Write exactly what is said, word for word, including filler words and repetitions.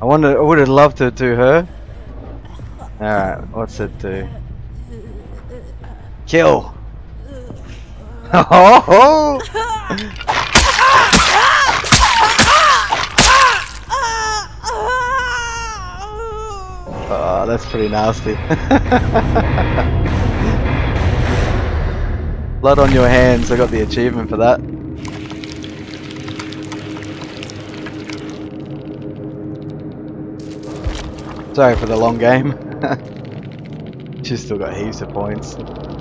I wonder. I would have loved to do her. All right, what's it do? Kill. Oh! Oh, that's pretty nasty. Blood on your hands. I got the achievement for that. Sorry for the long game. She's still got heaps of points.